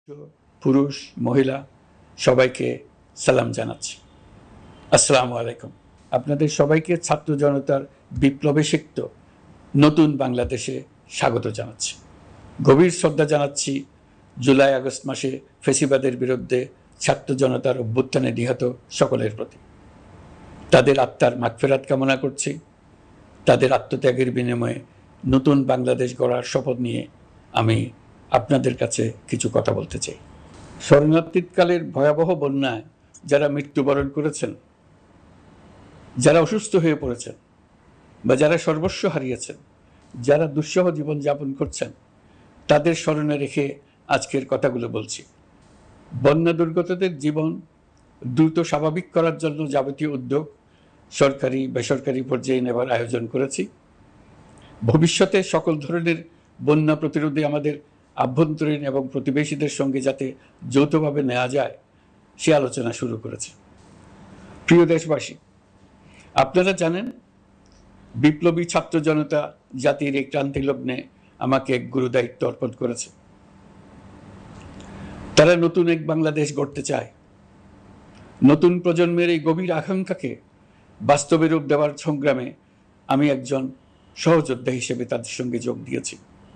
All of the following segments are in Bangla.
পুরুষ মহিলা সবাইকে সালাম জানাচ্ছি। আসসালামু আলাইকুম। আপনাদের সবাইকে ছাত্র জনতার বিপ্লবে সিক্ত নতুন বাংলাদেশে স্বাগত জানাচ্ছি। গভীর শ্রদ্ধা জানাচ্ছি জুলাই আগস্ট মাসে ফ্যাসিবাদের বিরুদ্ধে ছাত্র জনতার অভ্যুত্থানে নিহত সকলের প্রতি। তাদের আত্মার মাগফিরাত কামনা করছি। তাদের আত্মত্যাগের বিনিময়ে নতুন বাংলাদেশ গড়ার শপথ নিয়ে আমি আপনাদের কাছে কিছু কথা বলতে চাই। শরণার্থীকালের ভয়াবহ বন্যায় যারা মৃত্যুবরণ করেছেন, যারা অসুস্থ হয়ে পড়েছেন বা যারা সর্বস্ব হারিয়েছেন, যারা দুঃসহ জীবনযাপন করছেন, তাদের স্মরণে রেখে আজকের কথাগুলো বলছি। বন্যা দুর্গতদের জীবন দ্রুত স্বাভাবিক করার জন্য যাবতীয় উদ্যোগ সরকারি বেসরকারি পর্যায়ে নেবার আয়োজন করেছি। ভবিষ্যতে সকল ধরনের বন্যা প্রতিরোধে আমাদের আভ্যন্তরীণ এবং প্রতিবেশীদের সঙ্গে যাতে যৌথভাবে নেওয়া যায় সে আলোচনা শুরু করেছে। প্রিয় দেশবাসী, আপনারা জানেন বিপ্লবী ছাত্র জনতা জাতির এই ক্রান্তি লগ্নে আমাকে এক গুরুদায়িত্ব অর্পণ করেছে। তারা নতুন এক বাংলাদেশ গড়তে চায়। নতুন প্রজন্মের এই গভীর আকাঙ্ক্ষাকে বাস্তবে রূপ দেওয়ার সংগ্রামে আমি একজন সহযোদ্ধা হিসেবে তাদের সঙ্গে যোগ দিয়েছি।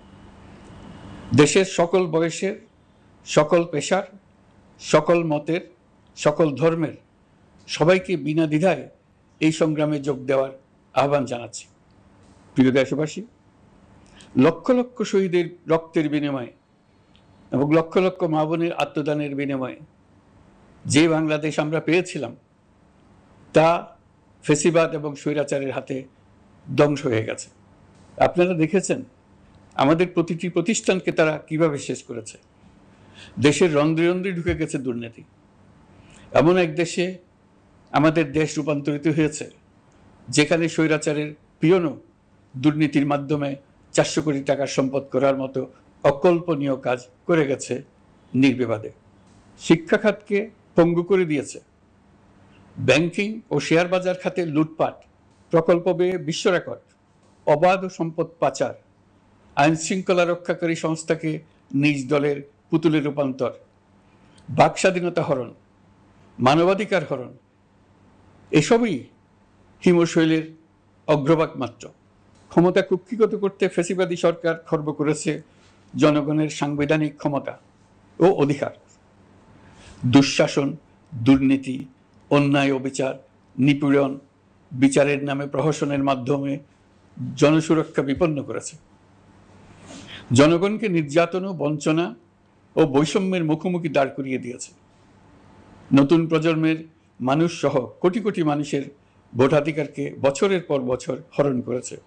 দেশের সকল বয়সের, সকল পেশার, সকল মতের, সকল ধর্মের সবাইকে বিনা দ্বিধায় এই সংগ্রামে যোগ দেওয়ার আহ্বান জানাচ্ছি। প্রিয় দেশবাসী, লক্ষ লক্ষ শহীদের রক্তের বিনিময়ে এবং লক্ষ লক্ষ মা বোনের আত্মদানের বিনিময়ে যে বাংলাদেশ আমরা পেয়েছিলাম তা ফেসিবাদ এবং স্বৈরাচারের হাতে ধ্বংস হয়ে গেছে। আপনারা দেখেছেন আমাদের প্রতিটি প্রতিষ্ঠানকে তারা কিভাবে শেষ করেছে। দেশের রন্ধ্রে রন্ধ্রে ঢুকে গেছে দুর্নীতি। এমন এক দেশে আমাদের দেশ রূপান্তরিত হয়েছে যেখানে স্বৈরাচারের পিয়নও দুর্নীতির মাধ্যমে 400 কোটি টাকার সম্পদ করার মতো অকল্পনীয় কাজ করে গেছে নির্বিবাদে। শিক্ষা খাতকে পঙ্গু করে দিয়েছে। ব্যাংকিং ও শেয়ার বাজার খাতে লুটপাট, প্রকল্প ব্যয়ে বিশ্ব রেকর্ড, অবাধ সম্পদ পাচার, আইন শৃঙ্খলা রক্ষাকারী সংস্থাকে নিজ দলের পুতুলে রূপান্তর, বাক স্বাধীনতা হরণ, মানবাধিকার হরণ, এসবই হিমশৈলের অগ্রভাগ মাত্র। ক্ষমতা কুক্ষিগত করতে ফ্যাসিবাদী সরকার খর্ব করেছে জনগণের সাংবিধানিক ক্ষমতা ও অধিকার। দুঃশাসন, দুর্নীতি, অন্যায় অবিচার, নিপীড়ন, বিচারের নামে প্রহসনের মাধ্যমে জনসুরক্ষা বিপন্ন করেছে। জনগণকে নির্যাতন ও বঞ্চনা ও বৈষম্যের মুখোমুখি দাঁড় করিয়ে দিয়েছে। নতুন প্রজন্মের মানুষ সহ কোটি কোটি মানুষের ভোটাধিকারকে বছরের পর বছর হরণ করেছে।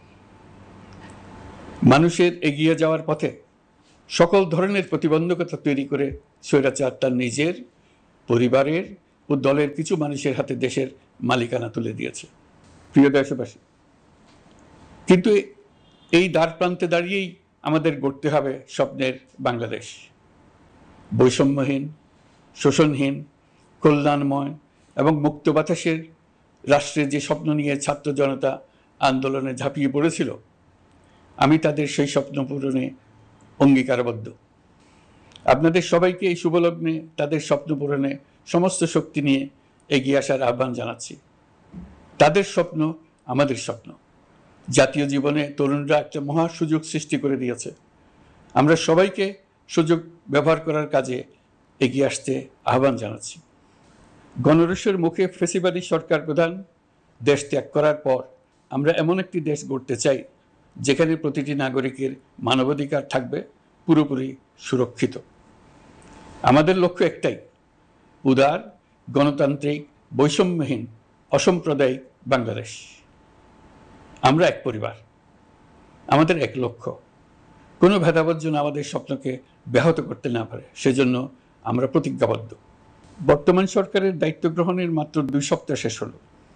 মানুষের এগিয়ে যাওয়ার পথে সকল ধরনের প্রতিবন্ধকতা তৈরি করে স্বৈরাচার তার নিজের, পরিবারের ও দলের কিছু মানুষের হাতে দেশের মালিকানা তুলে দিয়েছে। প্রিয় দেশবাসী, কিন্তু এই দ্বার প্রান্তে দাঁড়িয়েই আমাদের গড়তে হবে স্বপ্নের বাংলাদেশ। বৈষম্যহীন, শোষণহীন, কল্যাণময় এবং মুক্ত বাতাসের রাষ্ট্রের যে স্বপ্ন নিয়ে ছাত্র জনতা আন্দোলনে ঝাঁপিয়ে পড়েছিল, আমি তাদের সেই স্বপ্ন পূরণে অঙ্গীকারবদ্ধ। আপনাদের সবাইকে এই শুভলগ্নে তাদের স্বপ্ন পূরণে সমস্ত শক্তি নিয়ে এগিয়ে আসার আহ্বান জানাচ্ছি। তাদের স্বপ্ন আমাদের স্বপ্ন। জাতীয় জীবনে তরুণরা একটা মহা সুযোগ সৃষ্টি করে দিয়েছে। আমরা সবাইকে সুযোগ ব্যবহার করার কাজে এগিয়ে আসতে আহ্বান জানাচ্ছি। গণরোষের মুখে ফ্যাসিবাদী সরকার প্রধান দেশ ত্যাগ করার পর আমরা এমন একটি দেশ গড়তে চাই যেখানে প্রতিটি নাগরিকের মানবাধিকার থাকবে পুরোপুরি সুরক্ষিত। আমাদের লক্ষ্য একটাই, উদার, গণতান্ত্রিক, বৈষম্যহীন, অসাম্প্রদায়িক বাংলাদেশ। আমরা এক পরিবার, আমাদের এক লক্ষ্য। কোনো ভেদাভেদ যেন আমাদের স্বপ্নকে ব্যাহত করতে না পারে, সেজন্য আমরা প্রতিজ্ঞাবদ্ধ। বর্তমান সরকারের দায়িত্ব গ্রহণের মাত্র 2 সপ্তাহ শেষ হল।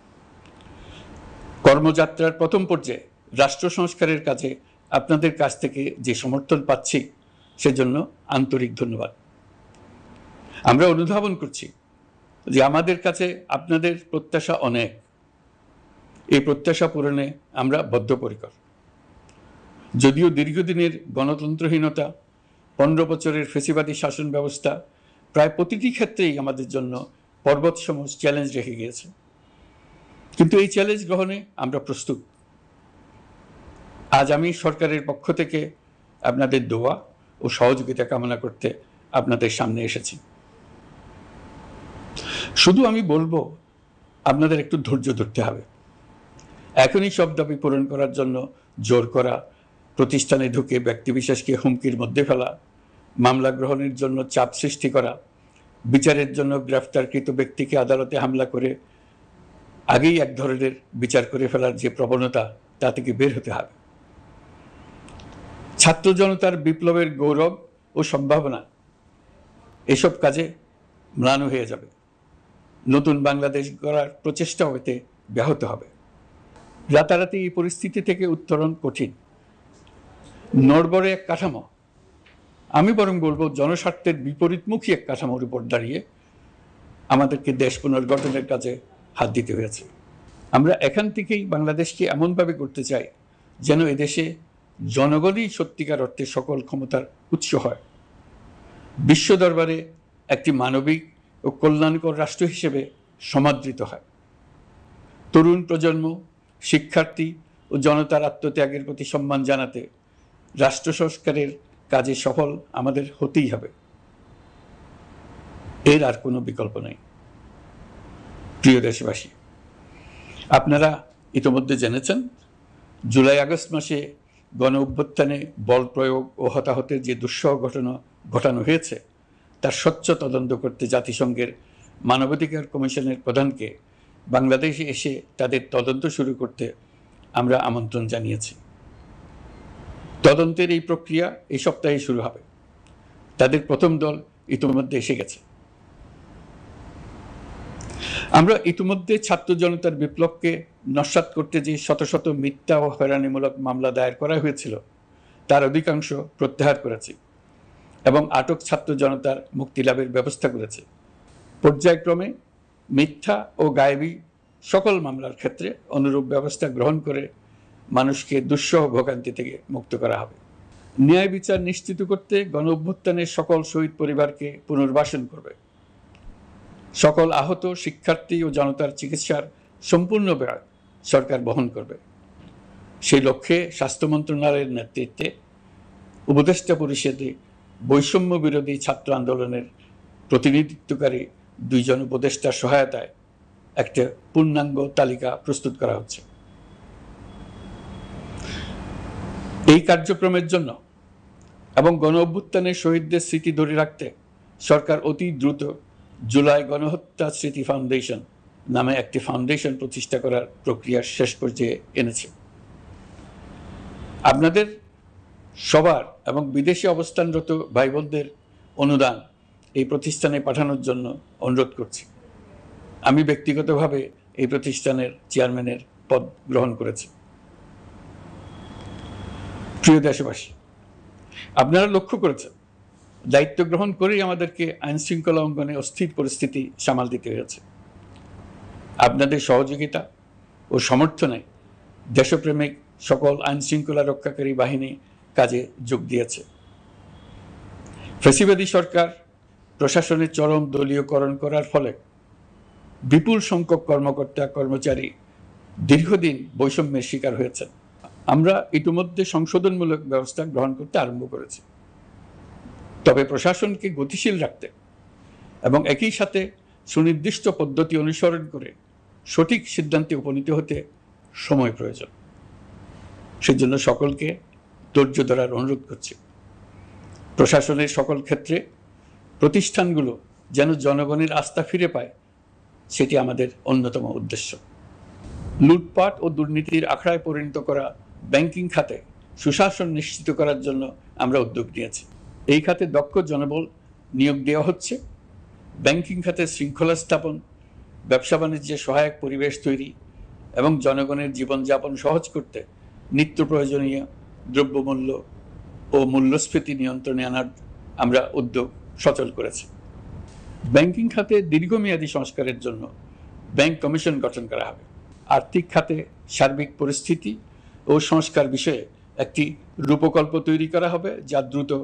কর্মযাত্রার প্রথম পর্যায়ে রাষ্ট্র সংস্কারের কাজে আপনাদের কাছ থেকে যে সমর্থন পাচ্ছি সেজন্য আন্তরিক ধন্যবাদ। আমরা অনুধাবন করছি যে আমাদের কাছে আপনাদের প্রত্যাশা অনেক। এই প্রত্যাশা পূরণে আমরা বদ্ধপরিকর। যদিও দীর্ঘদিনের গণতন্ত্রহীনতা 15 বছরের ফেসিবাদী শাসন ব্যবস্থা প্রায় প্রতিটি ক্ষেত্রেই আমাদের জন্য পর্বতসম চ্যালেঞ্জ রেখে গিয়েছে, কিন্তু এই চ্যালেঞ্জ গ্রহণে আমরা প্রস্তুত। আজ আমি সরকারের পক্ষ থেকে আপনাদের দোয়া ও সহযোগিতা কামনা করতে আপনাদের সামনে এসেছি। শুধু আমি বলবো, আপনাদের একটু ধৈর্য ধরতে হবে। এখনই সব দাবি পূরণ করার জন্য জোর করা, প্রতিষ্ঠানে ঢুকে ব্যক্তিবিশেষকে হুমকির মধ্যে ফেলা, মামলা গ্রহণের জন্য চাপ সৃষ্টি করা, বিচারের জন্য গ্রেফতারকৃত ব্যক্তিকে আদালতে হামলা করে আগেই এক ধরনের বিচার করে ফেলার যে প্রবণতা, তা থেকে বের হতে হবে। ছাত্র জনতার বিপ্লবের গৌরব ও সম্ভাবনা এসব কাজে ম্লান হয়ে যাবে। নতুন বাংলাদেশ গড়ার প্রচেষ্টাও এতে ব্যাহত হবে। রাতারাতি এই পরিস্থিতি থেকে উত্তরণ কঠিন। নড়বড়ে এক কাঠামো, আমি বরং বলবো জনস্বার্থের বিপরীতমুখী এক কাঠামোর উপর দাঁড়িয়ে আমাদেরকে দেশ পুনর্গঠনের কাজে হাত দিতে হয়েছে। আমরা এখান থেকেই বাংলাদেশকে এমনভাবে করতে চাই যেন এদেশে জনগণই সত্যিকার অর্থে সকল ক্ষমতার উৎস হয়, বিশ্ব দরবারে একটি মানবিক ও কল্যাণকর রাষ্ট্র হিসেবে সমাদৃত হয়। তরুণ প্রজন্ম, শিক্ষার্থী ও জনতার আত্মত্যাগের প্রতি সম্মান জানাতে রাষ্ট্র সংস্কারের কাজে সফল আমাদের হতেই হবে, এর আর কোনো বিকল্প নেই। প্রিয় দেশবাসী, আপনারা ইতোমধ্যে জেনেছেন জুলাই আগস্ট মাসে গণ অভ্যুত্থানে বল প্রয়োগ ও হতাহতের যে দুঃসহ ঘটনা ঘটানো হয়েছে তার স্বচ্ছ তদন্ত করতে জাতিসংঘের মানবাধিকার কমিশনের প্রধানকে বাংলাদেশে এসে তাদের তদন্ত শুরু করতে আমরা আমন্ত্রণ জানিয়েছি। তদন্তের এই প্রক্রিয়া এই সপ্তাহে শুরু হবে। তাদের প্রথম দল ইতিমধ্যে এসে গেছে। আমরা ইতিমধ্যে ছাত্র জনতার বিপ্লবকে নস্যাৎ করতে যে শত শত মিথ্যা ও হয়রানিমূলক মামলা দায়ের করা হয়েছিল তার অধিকাংশ প্রত্যাহার করেছি এবং আটক ছাত্র জনতার মুক্তি লাভের ব্যবস্থা করেছে। পর্যায়ক্রমে মিথ্যা ও গায়েবী সকল মামলার ক্ষেত্রে অনুরূপ ব্যবস্থা গ্রহণ করে মানুষকে দুঃসহ ভোগান্তি থেকে মুক্ত করা হবে। ন্যায় বিচার নিশ্চিত করতে গণ অভ্যুত্থানের সকল শহীদ পরিবারকে পুনর্বাসন করবে। সকল আহত শিক্ষার্থী ও জনতার চিকিৎসার সম্পূর্ণ ব্যয় সরকার বহন করবে। সেই লক্ষ্যে স্বাস্থ্য মন্ত্রণালয়ের নেতৃত্বে উপদেষ্টা পরিষদে বৈষম্য বিরোধী ছাত্র আন্দোলনের প্রতিনিধিত্বকারী 2 জন উপদেষ্টার সহায়তায় একটা পূর্ণাঙ্গ তালিকা প্রস্তুত করা হচ্ছে। এই কার্যক্রমের জন্য এবং গণ অভ্যুত্থানের শহীদদের স্মৃতি ধরে রাখতে সরকার অতি দ্রুত জুলাই গণহত্যা স্মৃতি ফাউন্ডেশন নামে একটি ফাউন্ডেশন প্রতিষ্ঠা করার প্রক্রিয়া শেষ পর্যায়ে এনেছে। আপনাদের সবার এবং বিদেশে অবস্থানরত ভাই বোনদের অনুদান এই প্রতিষ্ঠানে পাঠানোর জন্য অনুরোধ করছি। আমি ব্যক্তিগতভাবে এই প্রতিষ্ঠানের চেয়ারম্যানের পদ গ্রহণ করেছি। প্রিয় দেশবাসী, আপনারা লক্ষ্য করেছেন দায়িত্ব গ্রহণ করেই আমাদেরকে আইন শৃঙ্খলা অঙ্গনে অস্থির পরিস্থিতি সামাল দিতে হয়েছে। আপনাদের সহযোগিতা ও সমর্থনে দেশপ্রেমিক সকল আইন শৃঙ্খলা রক্ষাকারী বাহিনী কাজে যোগ দিয়েছে। ফ্যাসিবাদী সরকার প্রশাসনের চরম দলীয়করণ করার ফলে বিপুল সংখ্যক কর্মকর্তা কর্মচারী দীর্ঘদিন বৈষম্যের শিকার হয়েছেন। আমরা ইতিমধ্যে সংশোধনমূলক ব্যবস্থা গ্রহণ করতে আরম্ভ করেছি, তবে প্রশাসনকে গতিশীল রাখতে এবং একই সাথে সুনির্দিষ্ট পদ্ধতি অনুসরণ করে সঠিক সিদ্ধান্তে উপনীত হতে সময় প্রয়োজন। সেজন্য সকলকে ধৈর্য ধরার অনুরোধ করছি। প্রশাসনের সকল ক্ষেত্রে প্রতিষ্ঠানগুলো যেন জনগণের আস্থা ফিরে পায়, সেটি আমাদের অন্যতম উদ্দেশ্য। লুটপাট ও দুর্নীতির আখড়ায় পরিণত করা ব্যাংকিং খাতে সুশাসন নিশ্চিত করার জন্য আমরা উদ্যোগ নিয়েছি। এই খাতে দক্ষ জনবল নিয়োগ দেওয়া হচ্ছে। ব্যাংকিং খাতে শৃঙ্খলা স্থাপন, ব্যবসা বাণিজ্যে সহায়ক পরিবেশ তৈরি এবং জনগণের জীবনযাপন সহজ করতে নিত্য প্রয়োজনীয় দ্রব্যমূল্য ও মূল্যস্ফীতি নিয়ন্ত্রণে আনার আমরা উদ্যোগ সচল করেছি। ব্যাংকিং খাতে দীর্ঘমেয়াদী সংস্কারের জন্য ব্যাংক কমিশন গঠন করা হবে। আর্থিক খাতে সার্বিক পরিস্থিতি ও সংস্কার বিষয়ে একটি রূপকল্প তৈরি করা হবে, যা দ্রুত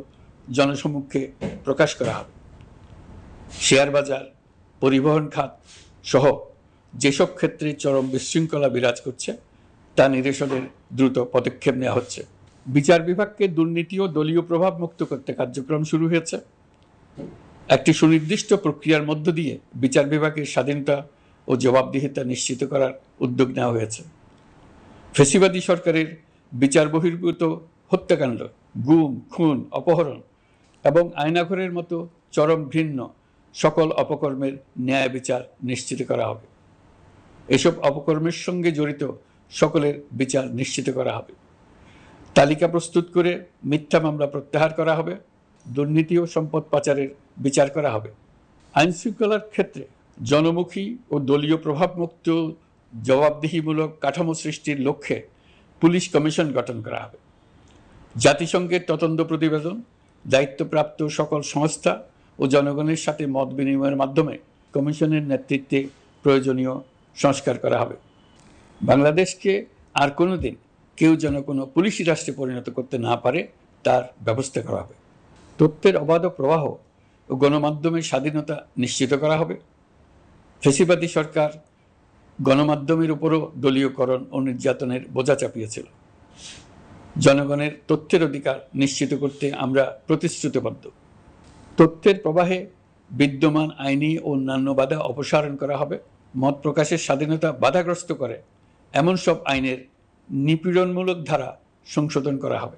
জনসমক্ষে প্রকাশ করা হবে। শেয়ার বাজার, পরিবহন খাত সহ যেসব ক্ষেত্রে চরম বিশৃঙ্খলা বিরাজ করছে তা নিরসনের দ্রুত পদক্ষেপ নেওয়া হচ্ছে। বিচার বিভাগকে দুর্নীতি ও দলীয় প্রভাব মুক্ত করতে কার্যক্রম শুরু হয়েছে। একটি সুনির্দিষ্ট প্রক্রিয়ার মধ্য দিয়ে বিচার বিভাগের স্বাধীনতা ও জবাবদিহিতা নিশ্চিত করার উদ্যোগ নেওয়া হয়েছে। ফ্যাসিবাদী সরকারের বিচার বহির্ভূত হত্যাকাণ্ড, গুম, খুন, অপহরণ এবং আয়নাঘরের মতো চরম ঘৃণ্য সকল অপকর্মের ন্যায় বিচার নিশ্চিত করা হবে। এসব অপকর্মের সঙ্গে জড়িত সকলের বিচার নিশ্চিত করা হবে। তালিকা প্রস্তুত করে মিথ্যা মামলা প্রত্যাহার করা হবে। দুর্নীতি ও সম্পদ পাচারের বিচার করা হবে। আইন শৃঙ্খলার ক্ষেত্রে জনমুখী ও দলীয় প্রভাবমুক্ত জবাবদিহিমূলক কাঠামো সৃষ্টির লক্ষ্যে পুলিশ কমিশন গঠন করা হবে। জাতিসংঘের তদন্ত প্রতিবেদন, দায়িত্বপ্রাপ্ত সকল সংস্থা ও জনগণের সাথে মত বিনিময়ের মাধ্যমে কমিশনের নেতৃত্বে প্রয়োজনীয় সংস্কার করা হবে। বাংলাদেশকে আর কোনো দিন কেউ যেন কোনো পুলিশি রাষ্ট্রে পরিণত করতে না পারে তার ব্যবস্থা করা হবে। তথ্যের অবাধ প্রবাহ ও গণমাধ্যমের স্বাধীনতা নিশ্চিত করা হবে। ফ্যাসিবাদী সরকার গণমাধ্যমের উপরও দলীয়করণ ও নির্যাতনের বোঝা চাপিয়েছিল। জনগণের তথ্যের অধিকার নিশ্চিত করতে আমরা প্রতিশ্রুতিবদ্ধ। তথ্যের প্রবাহে বিদ্যমান আইনি ও অন্যান্য বাধা অপসারণ করা হবে। মত প্রকাশের স্বাধীনতা বাধাগ্রস্ত করে এমন সব আইনের নিপীড়নমূলক ধারা সংশোধন করা হবে।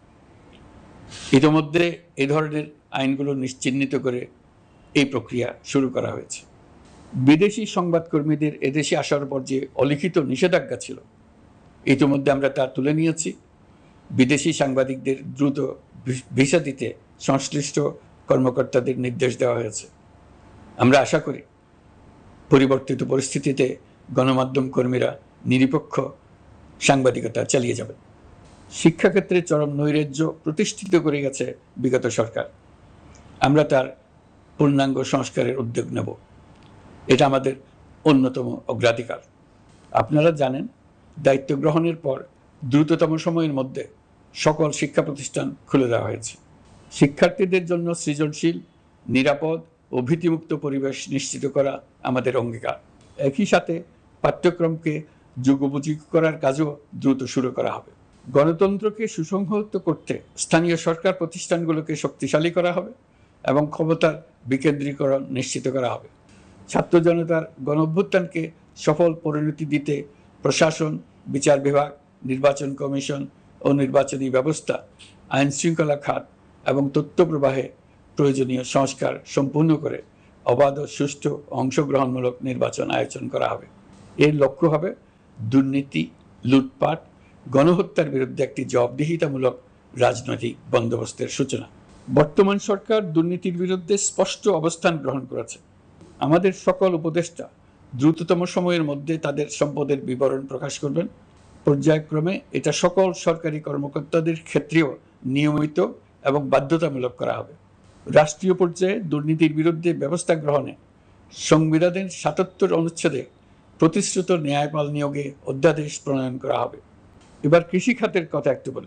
ইতিমধ্যে এই ধরনের আইনগুলো চিহ্নিত করে এই প্রক্রিয়া শুরু করা হয়েছে। বিদেশি সংবাদকর্মীদের এদেশে আসার পর যে অলিখিত নিষেধাজ্ঞা ছিল, ইতিমধ্যে আমরা তা তুলে নিয়েছি। বিদেশি সাংবাদিকদের দ্রুত ভিসা দিতে সংশ্লিষ্ট কর্মকর্তাদের নির্দেশ দেওয়া হয়েছে। আমরা আশা করি পরিবর্তিত পরিস্থিতিতে গণমাধ্যম কর্মীরা নিরপেক্ষ সাংবাদিকতা চালিয়ে যাবেন। শিক্ষাক্ষেত্রে চরম নৈরাজ্য প্রতিষ্ঠিত করে গেছে বিগত সরকার। আমরা তার পূর্ণাঙ্গ সংস্কারের উদ্যোগ নেব। এটা আমাদের অন্যতম অগ্রাধিকার। আপনারা জানেন, দায়িত্ব গ্রহণের পর দ্রুততম সময়ের মধ্যে সকল শিক্ষা প্রতিষ্ঠান খুলে দেওয়া হয়েছে। শিক্ষার্থীদের জন্য সৃজনশীল, নিরাপদ ও ভীতিমুক্ত পরিবেশ নিশ্চিত করা আমাদের অঙ্গীকার। একই সাথে পাঠ্যক্রমকে যুগোপযোগী করার কাজও দ্রুত শুরু করা হবে। গণতন্ত্রকে সুসংহত করতে স্থানীয় সরকার প্রতিষ্ঠানগুলোকে শক্তিশালী করা হবে এবং ক্ষমতার বিকেন্দ্রীকরণ নিশ্চিত করা হবে। ছাত্র জনতার গণঅভ্যুত্থানকে সফল পরিণতি দিতে প্রশাসন, বিচার বিভাগ, নির্বাচন কমিশন ও নির্বাচনী ব্যবস্থা, আইন শৃঙ্খলা খাত এবং তথ্য প্রবাহে প্রয়োজনীয় সংস্কার সম্পূর্ণ করে অবাধ ও সুষ্ঠু অংশগ্রহণমূলক নির্বাচন আয়োজন করা হবে। এর লক্ষ্য হবে দুর্নীতি, লুটপাট, গণহত্যার বিরুদ্ধে একটি জবাবদিহিতামূলক রাজনৈতিক বন্দোবস্তের সূচনা। বর্তমান সরকার দুর্নীতির বিরুদ্ধে স্পষ্ট অবস্থান গ্রহণ করেছে। আমাদের সকল উপদেষ্টা দ্রুততম সময়ের মধ্যে তাদের সম্পদের বিবরণ প্রকাশ করবেন। পর্যায়ক্রমে এটা সকল সরকারি কর্মকর্তাদের ক্ষেত্রেও নিয়মিত এবং বাধ্যতামূলক করা হবে। রাষ্ট্রীয় পর্যায়ে দুর্নীতির বিরুদ্ধে ব্যবস্থা গ্রহণে সংবিধানের ৭৭ অনুচ্ছেদে প্রতিশ্রুত ন্যায়পাল নিয়োগে অধ্যাদেশ প্রণয়ন করা হবে। এবার কৃষি খাতের কথা একটু বলে।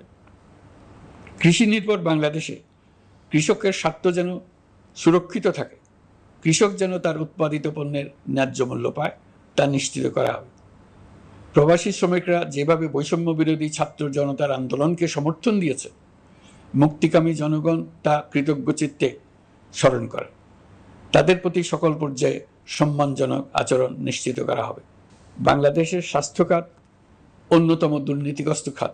কৃষি নির্ভর বাংলাদেশে কৃষকের স্বার্থ যেন সুরক্ষিত থাকে, কৃষক যেন তার উৎপাদিত পণ্যের ন্যায্য মূল্য পায়, তা নিশ্চিত করা হবে। প্রবাসী শ্রমিকরা যেভাবে বৈষম্য বিরোধী ছাত্র জনতার আন্দোলনকে সমর্থন দিয়েছে, মুক্তিকামী জনগণ তা কৃতজ্ঞ চিত্তে স্মরণ করে। তাদের প্রতি সকল পর্যায়ে সম্মানজনক আচরণ নিশ্চিত করা হবে। বাংলাদেশের স্বাস্থ্য খাত অন্যতম দুর্নীতিগ্রস্ত খাত।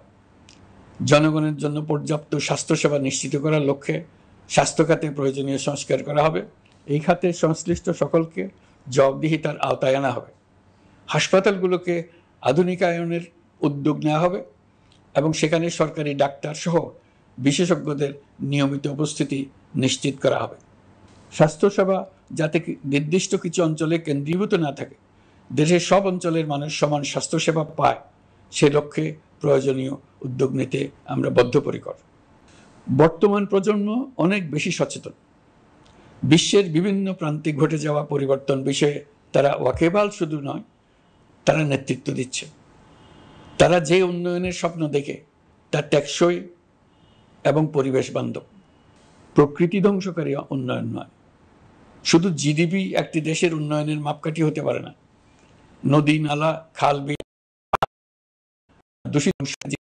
জনগণের জন্য পর্যাপ্ত স্বাস্থ্যসেবা নিশ্চিত করার লক্ষ্যে স্বাস্থ্য খাতে প্রয়োজনীয় সংস্কার করা হবে। এই খাতে সংশ্লিষ্ট সকলকে জবাবদিহিতার আওতায় আনা হবে। হাসপাতালগুলোকে আধুনিকায়নের উদ্যোগ নেওয়া হবে এবং সেখানে সরকারি ডাক্তার সহ বিশেষজ্ঞদের নিয়মিত উপস্থিতি নিশ্চিত করা হবে। স্বাস্থ্যসেবা যাতে নির্দিষ্ট কিছু অঞ্চলে কেন্দ্রীভূত না থাকে, দেশের সব অঞ্চলের মানুষ সমান স্বাস্থ্যসেবা পায়, সে লক্ষ্যে প্রয়োজনীয় উদ্যোগ নিতে আমরা বদ্ধপরিকর। বর্তমান প্রজন্ম অনেক বেশি সচেতন। বিশ্বের বিভিন্ন প্রান্তে ঘটে যাওয়া পরিবর্তন বিষয়ে তারা ওয়াকিবহাল শুধু নয়, তারা নেতৃত্ব দিচ্ছে। তারা যে উন্নয়নের স্বপ্ন দেখে তা টেকসই এবং পরিবেশ বান্ধব। প্রকৃতি ধ্বংসকারী উন্নয়ন নয়। শুধু জিডিপি একটি দেশের উন্নয়নের মাপকাঠি হতে পারে না। নদী, নালা, খাল, বিল, দূষিত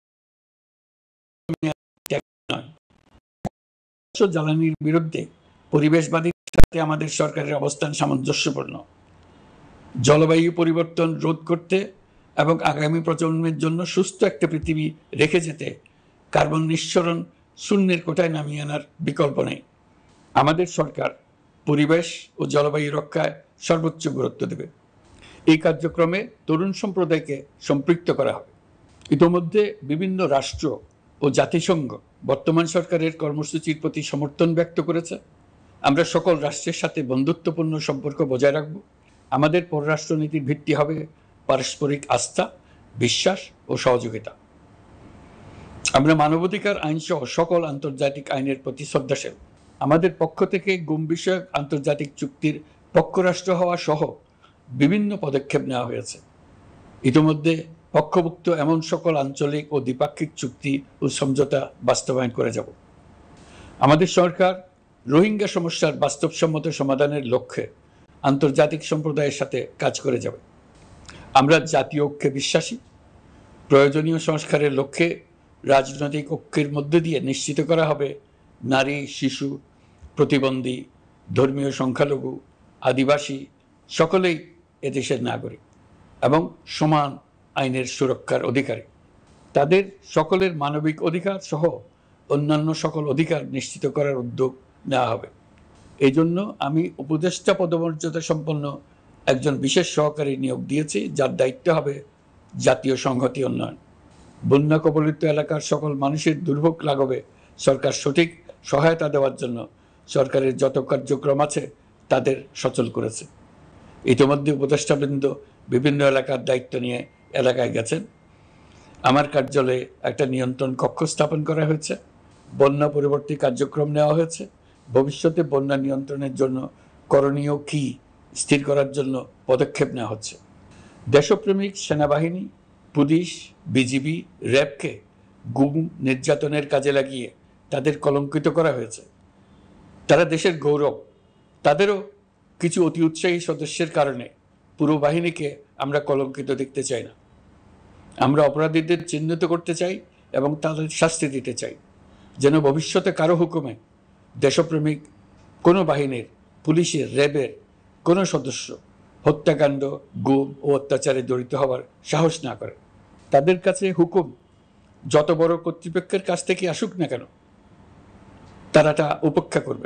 জ্বালানির বিরুদ্ধে পরিবেশবাদীর সাথে আমাদের সরকারের অবস্থান সামঞ্জস্যপূর্ণ। জলবায়ু পরিবর্তন রোধ করতে এবং আগামী প্রজন্মের জন্য সুস্থ একটা পৃথিবী রেখে যেতে কার্বন নিঃসরণ শূন্যের কোঠায় নামিয়ে আনার বিকল্প নেই। আমাদের সরকার পরিবেশ ও জলবায়ু রক্ষায় সর্বোচ্চ গুরুত্ব দেবে। এই কার্যক্রমে তরুণ সম্প্রদায়কে সম্পৃক্ত করা হবে। ইতোমধ্যে বিভিন্ন রাষ্ট্র ও জাতিসংঘ বর্তমান সরকারের কর্মসূচির প্রতি সমর্থন ব্যক্ত করেছে। আমরা সকল রাষ্ট্রের সাথে বন্ধুত্বপূর্ণ সম্পর্ক বজায় রাখব। আমাদের পররাষ্ট্রনীতির ভিত্তি হবে পারস্পরিক আস্থা, বিশ্বাস ও সহযোগিতা। আমরা মানবাধিকার আইন সহ সকল আন্তর্জাতিক আইনের প্রতি শ্রদ্ধাশীল। আমাদের পক্ষ থেকে গুম বিষয়ক আন্তর্জাতিক চুক্তির পক্ষরাষ্ট্র হওয়া সহ বিভিন্ন পদক্ষেপ নেওয়া হয়েছে। ইতিমধ্যে পক্ষভুক্ত এমন সকল আঞ্চলিক ও দ্বিপাক্ষিক চুক্তি ও সমঝোতা বাস্তবায়ন করে যাব। আমাদের সরকার রোহিঙ্গা সমস্যার বাস্তবসম্মত সমাধানের লক্ষ্যে আন্তর্জাতিক সম্প্রদায়ের সাথে কাজ করে যাবে। আমরা জাতীয় ঐক্যে বিশ্বাসী। প্রয়োজনীয় সংস্কারের লক্ষ্যে রাজনৈতিক ঐক্যের মধ্য দিয়ে নিশ্চিত করা হবে নারী, শিশু, প্রতিবন্ধী, ধর্মীয় সংখ্যালঘু, আদিবাসী সকলেই এদেশের নাগরিক এবং সমান আইনের সুরক্ষার অধিকারী। তাদের সকলের মানবিক অধিকার সহ অন্যান্য সকল অধিকার নিশ্চিত করার উদ্যোগ নেওয়া হবে। এই জন্য আমি উপদেষ্টা পদমর্যাদা সম্পন্ন একজন বিশেষ সহকারী নিয়োগ দিয়েছি, যার দায়িত্ব হবে জাতীয় সংহতি উন্নয়ন। বন্যা কবলিত এলাকার সকল মানুষের দুর্ভোগ লাঘবে সরকার সঠিক সহায়তা দেওয়ার জন্য সরকারের যত কার্যক্রম আছে তাদের সচল করেছে। ইতিমধ্যে উপদেষ্টাবৃন্দ বিভিন্ন এলাকার দায়িত্ব নিয়ে এলাকায় গেছেন। আমার কার্যালয়ে একটা নিয়ন্ত্রণ কক্ষ স্থাপন করা হয়েছে। বন্যা পরবর্তী কার্যক্রম নেওয়া হয়েছে। ভবিষ্যতে বন্যা নিয়ন্ত্রণের জন্য করণীয় কী স্থির করার জন্য পদক্ষেপ নেওয়া হচ্ছে। দেশপ্রেমিক সেনাবাহিনী, পুলিশ, বিজিবি, র্যাবকে গুম নির্যাতনের কাজে লাগিয়ে তাদের কলঙ্কিত করা হয়েছে। তারা দেশের গৌরব। তাদেরও কিছু অতি উৎসাহী সদস্যের কারণে পুরো বাহিনীকে আমরা কলঙ্কিত দেখতে চাই না। আমরা অপরাধীদের চিহ্নিত করতে চাই এবং তাদের শাস্তি দিতে চাই, যেন ভবিষ্যতে কারো হুকুমে দেশপ্রেমিক কোনো বাহিনীর, পুলিশের, র্যাবের কোনো সদস্য হত্যাকাণ্ড, গুম ও অত্যাচারে জড়িত হওয়ার সাহস না করে। তাদের কাছে হুকুম যত বড় কর্তৃপক্ষের কাছ থেকে আসুক না কেন, তারা তা উপেক্ষা করবে।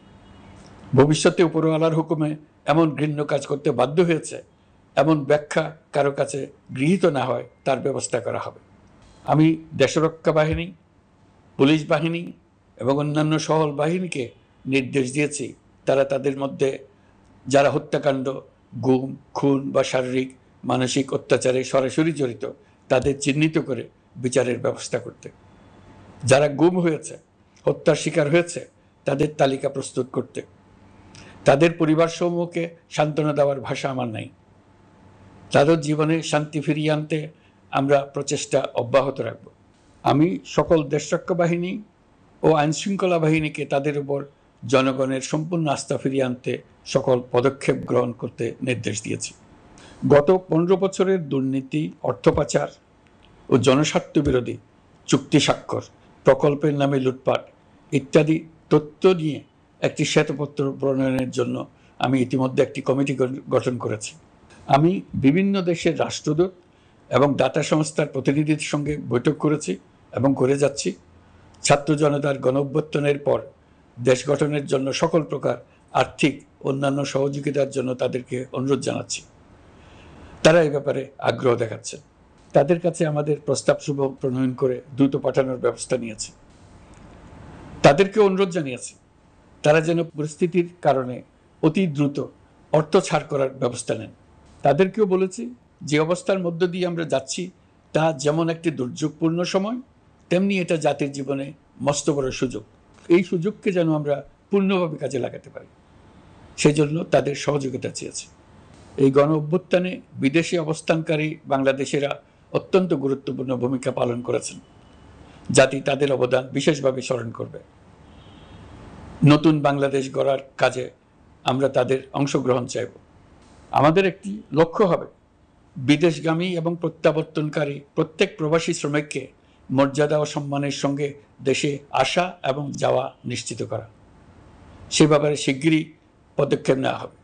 ভবিষ্যতে উপরওয়ালার হুকুমে এমন ঘৃণ্য কাজ করতে বাধ্য হয়েছে এমন ব্যাখ্যা কারো কাছে গৃহীত না হয় তার ব্যবস্থা করা হবে। আমি দেশরক্ষা বাহিনী, পুলিশ বাহিনী এবং অন্যান্য সহল বাহিনীকে নির্দেশ দিয়েছি তারা তাদের মধ্যে যারা হত্যাকাণ্ড, গুম, খুন বা শারীরিক মানসিক অত্যাচারে সরাসরি জড়িত তাদের চিহ্নিত করে বিচারের ব্যবস্থা করতে। যারা গুম হয়েছে, হত্যার শিকার হয়েছে তাদের তালিকা প্রস্তুত করতে। তাদের পরিবার সমূহকে সান্ত্বনা দেওয়ার ভাষা আমার নাই। তাদের জীবনে শান্তি ফিরিয়ে আনতে আমরা প্রচেষ্টা অব্যাহত রাখব। আমি সকল দেশরক্ষা বাহিনী ও আইনশৃঙ্খলা বাহিনীকে তাদের উপর জনগণের সম্পূর্ণ আস্থা ফিরিয়ে আনতে সকল পদক্ষেপ গ্রহণ করতে নির্দেশ দিয়েছি। গত 15 বছরের দুর্নীতি, অর্থ পাচার ও জনস্বার্থ বিরোধী চুক্তি স্বাক্ষর, প্রকল্পের নামে লুটপাট ইত্যাদি তথ্য নিয়ে একটি শ্বেতপত্র প্রণয়নের জন্য আমি ইতিমধ্যে একটি কমিটি গঠন করেছি। আমি বিভিন্ন দেশের রাষ্ট্রদূত এবং দাতা সংস্থার প্রতিনিধিদের সঙ্গে বৈঠক করেছি এবং করে যাচ্ছি। ছাত্র জনতার গণঅভ্যুত্থানের পর দেশ গঠনের জন্য সকল প্রকার আর্থিক অন্যান্য সহযোগিতার জন্য তাদেরকে অনুরোধ জানাচ্ছি। তারা এই ব্যাপারে আগ্রহ দেখাচ্ছে। তাদের কাছে আমাদের প্রস্তাবসমূহ প্রণয়ন করে দ্রুত পাঠানোর ব্যবস্থা নিয়েছি। তাদেরকে অনুরোধ জানিয়েছি তারা যেন পরিস্থিতির কারণে অতি দ্রুত অর্থ ছাড় করার ব্যবস্থা নেন। তাদেরকেও বলেছি যে অবস্থার মধ্য দিয়ে আমরা যাচ্ছি তা যেমন একটি দুর্যোগপূর্ণ সময়, তেমনি এটা জাতির জীবনে মস্ত বড় সুযোগ। এই সুযোগকে যেন আমরা পূর্ণভাবে কাজে লাগাতে পারি, সেই জন্য তাদের সহযোগিতা চেয়েছি। এই গণ অভ্যুত্থানে বিদেশে অবস্থানকারী বাংলাদেশিরা অত্যন্ত গুরুত্বপূর্ণ ভূমিকা পালন করেছেন। জাতি তাদের অবদান বিশেষভাবে স্মরণ করবে। নতুন বাংলাদেশ গড়ার কাজে আমরা তাদের অংশগ্রহণ চাইব। আমাদের একটি লক্ষ্য হবে বিদেশগামী এবং প্রত্যাবর্তনকারী প্রত্যেক প্রবাসী শ্রমিককে মর্যাদা ও সম্মানের সঙ্গে দেশে আসা এবং যাওয়া নিশ্চিত করা। সে ব্যাপারে শিগগিরই পদক্ষেপ নেওয়া হবে।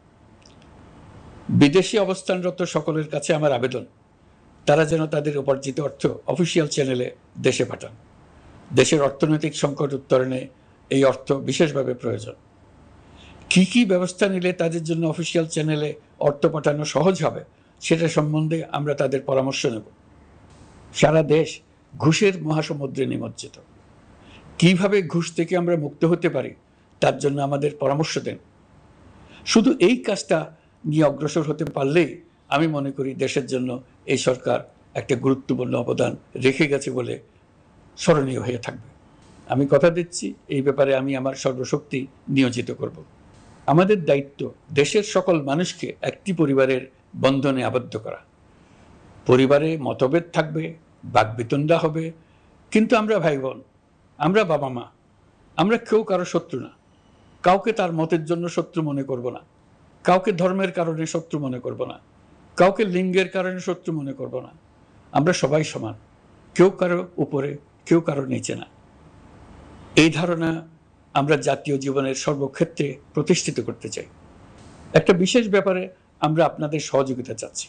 বিদেশে অবস্থানরত সকলের কাছে আমার আবেদন, তারা যেন তাদের উপার্জিত অর্থ অফিসিয়াল চ্যানেলে দেশে পাঠান। দেশের অর্থনৈতিক সংকট উত্তরণে এই অর্থ বিশেষভাবে প্রয়োজন। কি কি ব্যবস্থা নিলে তাদের জন্য অফিসিয়াল চ্যানেলে অর্থ পাঠানো সহজ হবে সেটা সম্বন্ধে আমরা তাদের পরামর্শ নেব। সারা দেশ ঘুষের মহাসমুদ্রে নিমজ্জিত। কিভাবে ঘুষ থেকে আমরা মুক্ত হতে পারি তার জন্য আমাদের পরামর্শ দেন। শুধু এই কাজটা নিয়ে অগ্রসর হতে পারলেই আমি মনে করি দেশের জন্য এই সরকার একটা গুরুত্বপূর্ণ অবদান রেখে গেছে বলে স্মরণীয় হয়ে থাকবে। আমি কথা দিচ্ছি, এই ব্যাপারে আমি আমার সর্বশক্তি নিয়োজিত করব। আমাদের দায়িত্ব দেশের সকল মানুষকে একটি পরিবারের বন্ধনে আবদ্ধ করা। পরিবারে মতভেদ থাকবে, বাকবিতণ্ডা হবে, কিন্তু আমরা ভাই বোন, আমরা বাবা মা, আমরা কেউ কারো শত্রু না। কাউকে তার মতের জন্য শত্রু মনে করব না, কাউকে ধর্মের কারণে শত্রু মনে করব না, কাউকে লিঙ্গের কারণে শত্রু মনে করব না। আমরা সবাই সমান, কেউ কারো উপরে, কেউ কারো নিচে না। এই ধারণা আমরা জাতীয় জীবনের সর্বক্ষেত্রে প্রতিষ্ঠিত করতে চাই। একটা বিশেষ ব্যাপারে আমরা আপনাদের সহযোগিতা চাচ্ছি।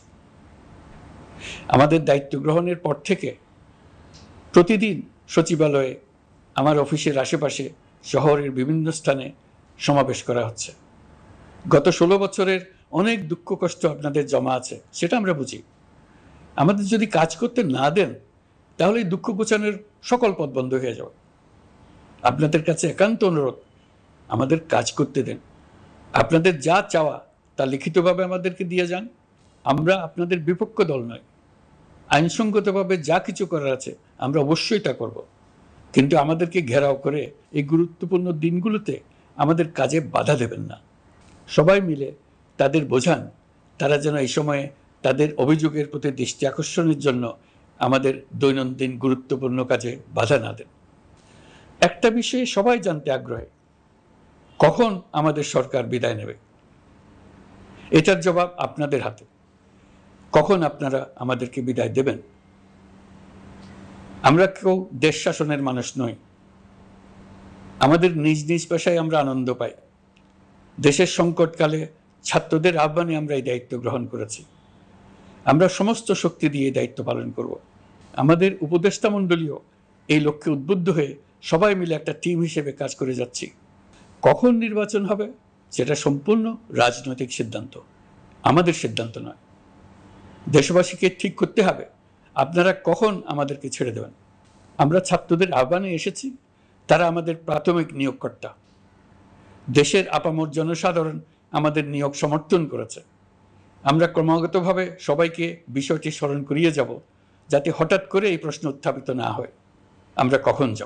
আমাদের দায়িত্ব গ্রহণের পর থেকে প্রতিদিন সচিবালয়ে, আমার অফিসের আশেপাশে, শহরের বিভিন্ন স্থানে সমাবেশ করা হচ্ছে। গত 16 বছরের অনেক দুঃখ কষ্ট আপনাদের জমা আছে, সেটা আমরা বুঝি। আমাদের যদি কাজ করতে না দেন তাহলে এই দুঃখ ঘোচানোর সকল পথ বন্ধ হয়ে যাবে। আপনাদের কাছে একান্ত অনুরোধ, আমাদের কাজ করতে দেন। আপনাদের যা চাওয়া তা লিখিতভাবে আমাদেরকে দিয়ে যান। আমরা আপনাদের বিপক্ষ দল নয়। আইনসঙ্গতভাবে যা কিছু করার আছে আমরা অবশ্যই তা করব, কিন্তু আমাদেরকে ঘেরাও করে এই গুরুত্বপূর্ণ দিনগুলোতে আমাদের কাজে বাধা দেবেন না। সবাই মিলে তাদের বোঝান, তারা যেন এই সময়ে তাদের অভিযোগের প্রতি দৃষ্টি আকর্ষণের জন্য আমাদের দৈনন্দিন গুরুত্বপূর্ণ কাজে বাধা না দেন। একটা বিষয়ে সবাই জানতে আগ্রহী, কখন আমাদের সরকার বিদায় নেবে? এটার জবাব আপনাদের হাতে। কখন আপনারা আমাদেরকে বিদায় দেবেন? আমরা কেউ দেশ শাসনের মানুষ নই। আমাদের নিজ নিজ পেশায় আমরা আনন্দ পাই। দেশের সংকটকালে ছাত্রদের আহ্বানে আমরা এই দায়িত্ব গ্রহণ করেছি। আমরা সমস্ত শক্তি দিয়ে এই দায়িত্ব পালন করব। আমাদের উপদেষ্টা মণ্ডলীও এই লক্ষ্যে উদ্বুদ্ধ হয়ে সবাই মিলে একটা টিম হিসেবে কাজ করে যাচ্ছি। কখন নির্বাচন হবে সেটা সম্পূর্ণ রাজনৈতিক সিদ্ধান্ত, আমাদের সিদ্ধান্ত নয়। দেশবাসীকে ঠিক করতে হবে আপনারা কখন আমাদেরকে ছেড়ে দেবেন। আমরা ছাত্রদের আহ্বানে এসেছি, তারা আমাদের প্রাথমিক নিয়োগকর্তা। দেশের আপামর জনসাধারণ আমাদের নিয়োগ সমর্থন করেছে। আমরা ক্রমাগতভাবে সবাইকে বিষয়টি স্মরণ করিয়ে যাব, যাতে হঠাৎ করে এই প্রশ্ন উত্থাপিত না হয় আমরা কখন যাব।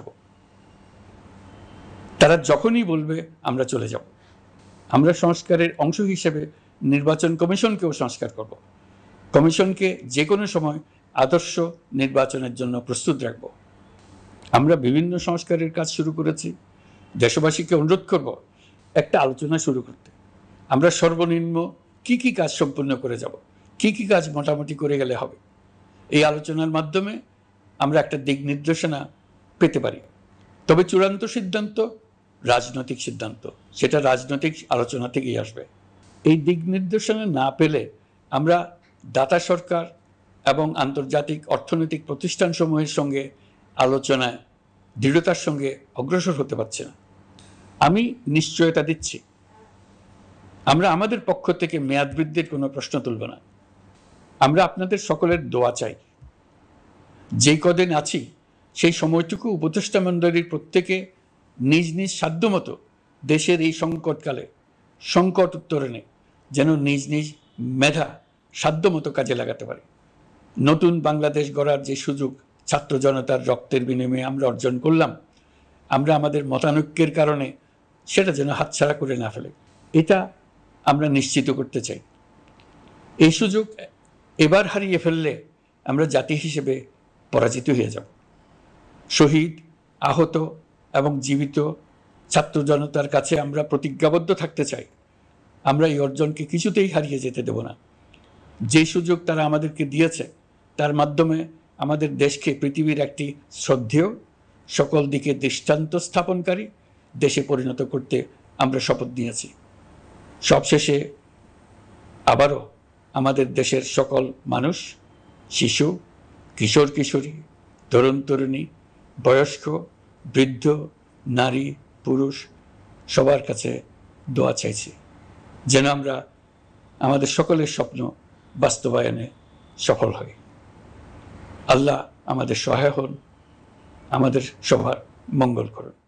তারা যখনই বলবে আমরা চলে যাব। আমরা সংস্কারের অংশ হিসেবে নির্বাচন কমিশনকেও সংস্কার করব। কমিশনকে যে কোনো সময় আদর্শ নির্বাচনের জন্য প্রস্তুত রাখব। আমরা বিভিন্ন সংস্কারের কাজ শুরু করেছি। দেশবাসীকে অনুরোধ করব একটা আলোচনা শুরু করতে। আমরা সর্বনিম্ন কি কি কাজ সম্পূর্ণ করে যাব, কি কি কাজ মোটামুটি করে গেলে হবে। এই আলোচনার মাধ্যমে আমরা একটা দিক নির্দেশনা পেতে পারি। তবে চূড়ান্ত সিদ্ধান্ত রাজনৈতিক সিদ্ধান্ত, সেটা রাজনৈতিক আলোচনা থেকেই আসবে। এই দিক নির্দেশনা না পেলে আমরা দাতা সরকার এবং আন্তর্জাতিক অর্থনৈতিক প্রতিষ্ঠানসমূহের সঙ্গে আলোচনায় দৃঢ়তার সঙ্গে অগ্রসর হতে পারছি না। আমি নিশ্চয়তা দিচ্ছি, আমরা আমাদের পক্ষ থেকে মেয়াদ বৃদ্ধির কোনো প্রশ্ন তুলব না। আমরা আপনাদের সকলের দোয়া চাই। যেই কদিন আছি সেই সময়টুকু উপদেষ্টা মণ্ডলীর প্রত্যেকে নিজ নিজ সাধ্যমতো দেশের এই সংকটকালে সংকট উত্তরণে যেন নিজ নিজ মেধা সাধ্যমতো কাজে লাগাতে পারে। নতুন বাংলাদেশ গড়ার যে সুযোগ ছাত্র জনতার রক্তের বিনিময়ে আমরা অর্জন করলাম, আমরা আমাদের মতানৈক্যের কারণে সেটা যেন হাতছাড়া করে না ফেলে, এটা আমরা নিশ্চিত করতে চাই। এই সুযোগ এবার হারিয়ে ফেললে আমরা জাতি হিসেবে পরাজিত হয়ে যাব। শহীদ, আহত এবং জীবিত ছাত্র জনতার কাছে আমরা প্রতিজ্ঞাবদ্ধ থাকতে চাই, আমরা এই অর্জনকে কিছুতেই হারিয়ে যেতে দেব না। যে সুযোগ তারা আমাদেরকে দিয়েছে তার মাধ্যমে আমাদের দেশকে পৃথিবীর একটি শ্রদ্ধেয়, সকল দিকে দৃষ্টান্ত স্থাপনকারী দেশে পরিণত করতে আমরা শপথ নিয়েছি। সবশেষে আবারও আমাদের দেশের সকল মানুষ, শিশু, কিশোর কিশোরী, তরুণ তরুণী, বয়স্ক, বৃদ্ধ, নারী, পুরুষ সবার কাছে দোয়া চাইছি যেন আমরা আমাদের সকলের স্বপ্ন বাস্তবায়নে সফল হই। আল্লাহ আমাদের সহায় হন, আমাদের সবার মঙ্গল করুন।